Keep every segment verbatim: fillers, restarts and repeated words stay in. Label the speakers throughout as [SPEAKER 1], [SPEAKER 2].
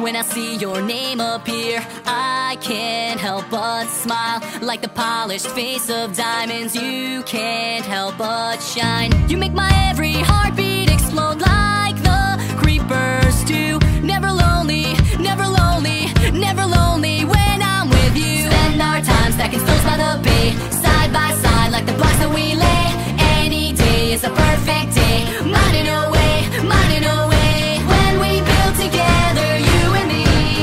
[SPEAKER 1] When I see your name appear, I can't help but smile. Like the polished face of diamonds, you can't help but shine. You make my every heartbeat explode like the creepers do. Never lonely, never lonely, never lonely when I'm with you. Spend our time stacking stones by the bay, side by side like the blocks that we lay. Any day is a perfect day, minding away, minding away. When we build together, you and me.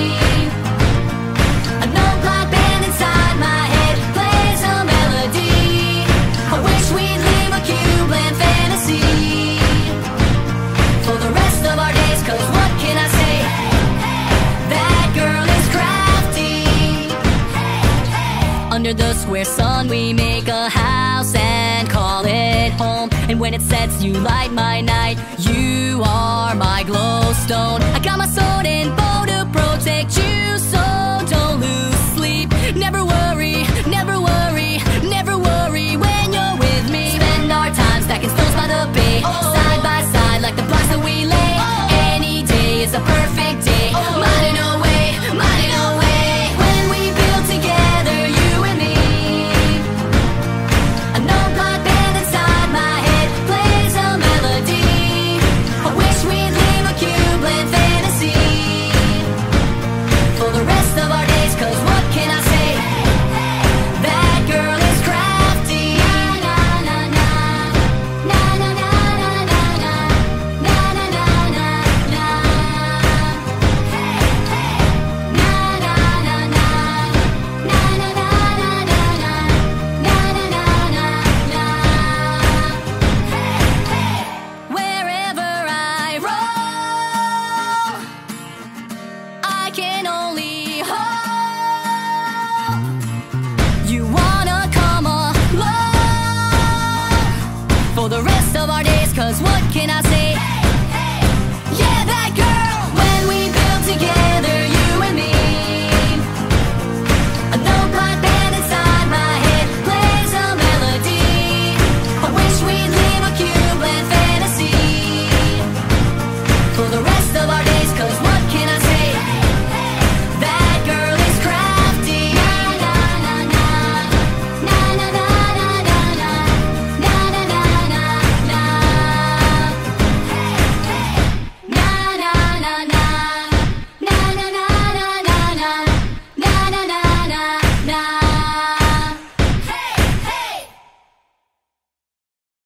[SPEAKER 1] A note block band inside my head plays a melody. I wish we'd leave a cube land fantasy for the rest of our days, cause what can I say? That girl is crafty. Under the square sun we make a house and call it home. And when it sets, you light my night. You are my glowstone. I got my sword and bow to protect you, so don't lose sleep. Never worry,